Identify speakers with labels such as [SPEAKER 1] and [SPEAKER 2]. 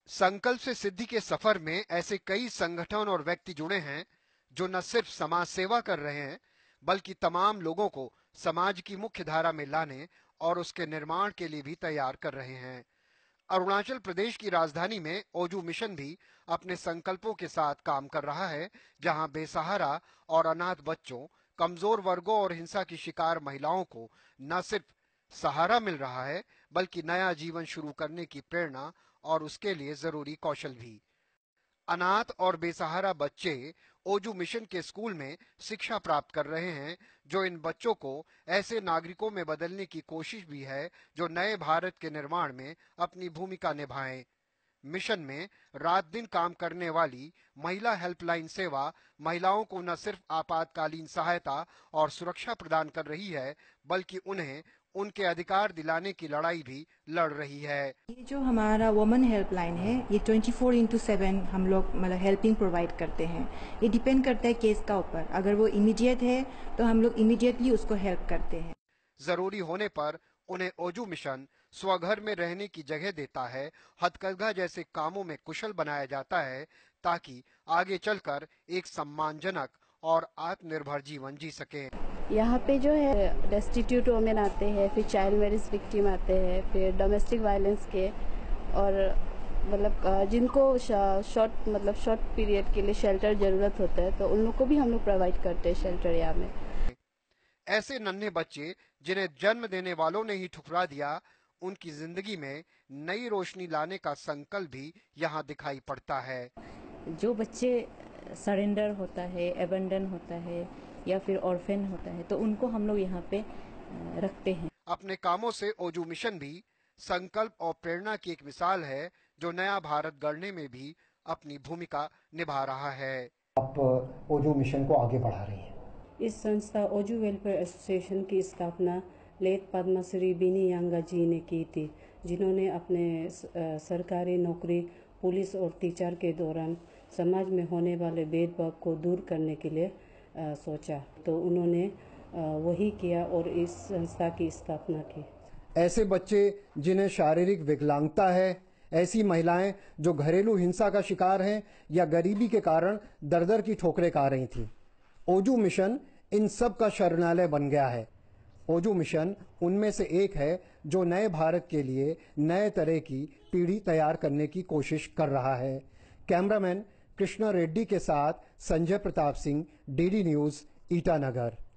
[SPEAKER 1] संकल्प से सिद्धि के सफर में ऐसे कई संगठन और व्यक्ति जुड़े हैं जो न सिर्फ समाज सेवा कर रहे हैं बल्कि तमाम लोगों को समाज की मुख्य धारा में लाने और उसके निर्माण के लिए भी तैयार कर रहे हैं। अरुणाचल प्रदेश की राजधानी में ओजू मिशन भी अपने संकल्पों के साथ काम कर रहा है, जहां बेसहारा और अनाथ बच्चों, कमजोर वर्गों और हिंसा की शिकार महिलाओं को न सिर्फ सहारा मिल रहा है बल्कि नया जीवन शुरू करने की प्रेरणा और उसके लिए जरूरी कौशल भी। अनाथ और बेसहारा बच्चे ओजू मिशन के स्कूल में शिक्षा प्राप्त कर रहे हैं, जो इन बच्चों को ऐसे नागरिकों में बदलने की कोशिश भी है जो नए भारत के निर्माण में अपनी भूमिका निभाएं। मिशन में रात दिन काम करने वाली महिला हेल्पलाइन सेवा महिलाओं को न सिर्फ आपातकालीन सहायता और सुरक्षा प्रदान कर रही है बल्कि उन्हें उनके अधिकार दिलाने की लड़ाई भी लड़ रही है।
[SPEAKER 2] ये जो हमारा वुमेन हेल्पलाइन है, ये 24/7 हम लोग मतलब हेल्पिंग प्रोवाइड करते हैं। ये डिपेंड करता है केस का ऊपर, अगर वो इमीडिएट है तो हम लोग इमीडिएटली उसको हेल्प करते हैं।
[SPEAKER 1] जरूरी होने पर उन्हें ओजू मिशन स्वघर में रहने की जगह देता है, हथकरघा जैसे कामों में कुशल बनाया जाता है ताकि आगे चलकर एक सम्मानजनक और आत्मनिर्भर जीवन जी सके।
[SPEAKER 3] यहाँ पे जो है डेस्टिट्यूट वोमेन आते हैं, फिर चाइल्ड मैरिज विक्टिम आते हैं, फिर डोमेस्टिक वायलेंस के, और मतलब जिनको शॉर्ट पीरियड के लिए शेल्टर जरूरत होता है तो उन लोग को भी हम लोग प्रोवाइड करते हैं शेल्टर यहाँ में।
[SPEAKER 1] ऐसे नन्हे बच्चे जिन्हें जन्म देने वालों ने ही ठुकरा दिया, उनकी जिंदगी में नई रोशनी लाने का संकल्प भी यहाँ दिखाई पड़ता है।
[SPEAKER 4] जो बच्चे सरेंडर होता है, एबंडन होता है या फिर ऑर्फेन होता है तो उनको हम लोग यहाँ पे रखते हैं।
[SPEAKER 1] अपने कामों से ओजू मिशन भी संकल्प और प्रेरणा की एक मिसाल है जो नया भारत गढ़ने में भी अपनी भूमिका निभा रहा है।
[SPEAKER 5] आप ओजू मिशन को आगे बढ़ा रही हैं।
[SPEAKER 3] इस संस्था ओजू वेलफेयर एसोसिएशन की स्थापना लेट पद्मश्री बीनी यांगा जी ने की थी, जिन्होंने अपने सरकारी नौकरी, पुलिस और टीचर के दौरान समाज में होने वाले भेदभाव को दूर करने के लिए सोचा, तो उन्होंने वही किया और इस संस्था की स्थापना की।
[SPEAKER 5] ऐसे बच्चे जिन्हें शारीरिक विकलांगता है, ऐसी महिलाएं जो घरेलू हिंसा का शिकार हैं या गरीबी के कारण दर-दर की ठोकरें खा रही थीं, ओजू मिशन इन सब का शरणालय बन गया है। ओजू मिशन उनमें से एक है जो नए भारत के लिए नए तरह की पीढ़ी तैयार करने की कोशिश कर रहा है। कैमरामैन कृष्णा रेड्डी के साथ संजय प्रताप सिंह, डीडी न्यूज, ईटानगर।